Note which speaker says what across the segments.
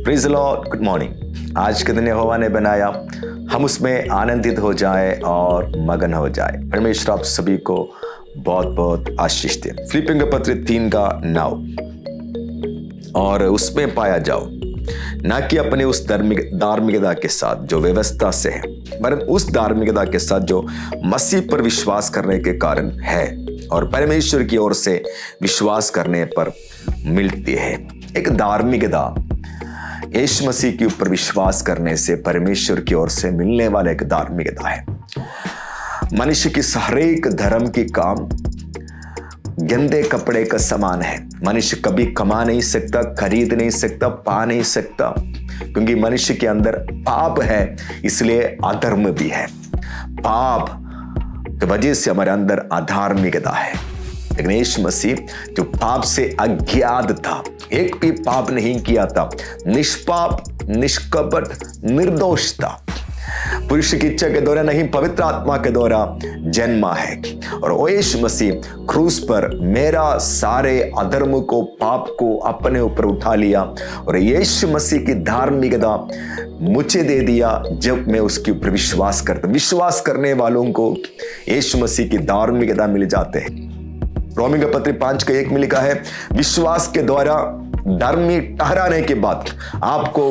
Speaker 1: Praise the lord, good morning. आज के दिन यहोवा ने बनाया, हम उसमें आनंदित हो जाए और मगन हो जाए। परमेश्वर आप सभी को बहुत बहुत आशीष दे। फिलिप्पियों के पत्र 3:9 और उसमें पाया जाओ, ना कि अपने उस धार्मिकता के साथ जो व्यवस्था से है, वरन उस धार्मिकता के साथ जो मसीह पर विश्वास करने के कारण है और परमेश्वर की ओर से विश्वास करने पर मिलती है। एक धार्मिकता यीशु मसीह के ऊपर विश्वास करने से परमेश्वर की ओर से मिलने वाला एक धार्मिकता है। मनुष्य की हरेक धर्म की काम गंदे कपड़े का समान है। मनुष्य कभी कमा नहीं सकता, खरीद नहीं सकता, पा नहीं सकता, क्योंकि मनुष्य के अंदर पाप है, इसलिए अधर्म भी है। पाप की वजह से हमारे अंदर अधार्मिकता है। लेकिन यीशु मसीह जो पाप से अज्ञात था, एक भी पाप नहीं किया था, निष्पाप, निष्कपट, निर्दोष था, पुरुष की इच्छा के द्वारा नहीं पवित्र आत्मा के द्वारा जन्मा है। और वो यीशु मसीह क्रूस पर मेरा सारे अधर्म को, पाप को अपने ऊपर उठा लिया और यीशु मसीह की धार्मिकता मुझे दे दिया। जब मैं उसके ऊपर विश्वास करता, विश्वास करने वालों को यीशु मसीह की धार्मिकता मिल जाते हैं। रोमी का पत्र 5:1 में लिखा है, विश्वास के द्वारा धर्मी ठहराने के बाद आपको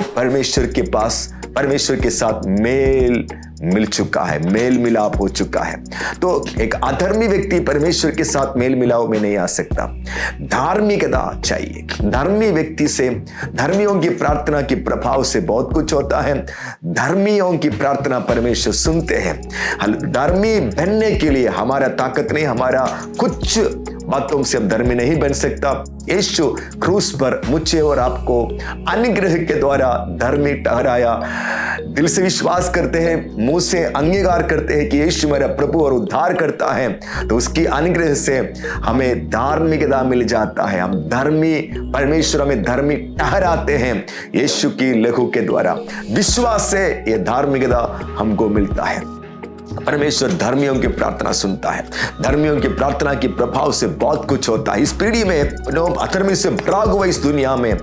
Speaker 1: परमेश्वर के साथ मेल मिल चुका है, मेल मिलाप हो चुका है। तो एक अधर्मी व्यक्ति परमेश्वर के साथ मेल मिलाप में नहीं आ सकता। धार्मिकता चाहिए। धर्मी व्यक्ति से, धर्मियों की प्रार्थना के प्रभाव से बहुत कुछ होता है। धर्मियों की प्रार्थना परमेश्वर सुनते हैं। धर्मी बनने के लिए हमारा ताकत नहीं, हमारा कुछ बातों से हम धर्मी नहीं बन सकता। यीशु क्रूस पर मुझे और आपको अनुग्रह के द्वारा धर्मी ठहराया। दिल से विश्वास करते हैं, मुंह से अंगीकार करते हैं कि यीशु मेरा प्रभु और उद्धार करता है, तो उसकी अनुग्रह से हमें धार्मिकता मिल जाता है। हम धर्मी, परमेश्वर हमें धर्मी ठहराते हैं यीशु की लहू के द्वारा। विश्वास से यह धार्मिकता हमको मिलता है। परमेश्वर धर्मियों की प्रार्थना सुनता है। धर्मियों की प्रार्थना के प्रभाव से बहुत कुछ होता है। इस पीढ़ी में लोग अधर्मी से भरा हुआ इस दुनिया में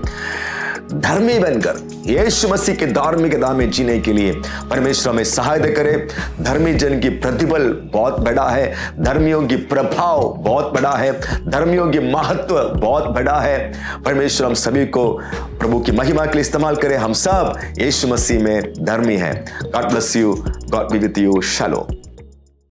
Speaker 1: धर्मी बनकर यीशु मसीह के धार्मिकता में जीने के लिए परमेश्वर हमें सहायता करे। धर्मी जन की प्रतिबल बहुत बड़ा है, धर्मियों की प्रभाव बहुत बड़ा है, धर्मियों की महत्व बहुत बड़ा है। परमेश्वर हम सभी को प्रभु की महिमा के लिए इस्तेमाल करे। हम सब यीशु मसीह में धर्मी हैं। God bless you, God be with you, shalom.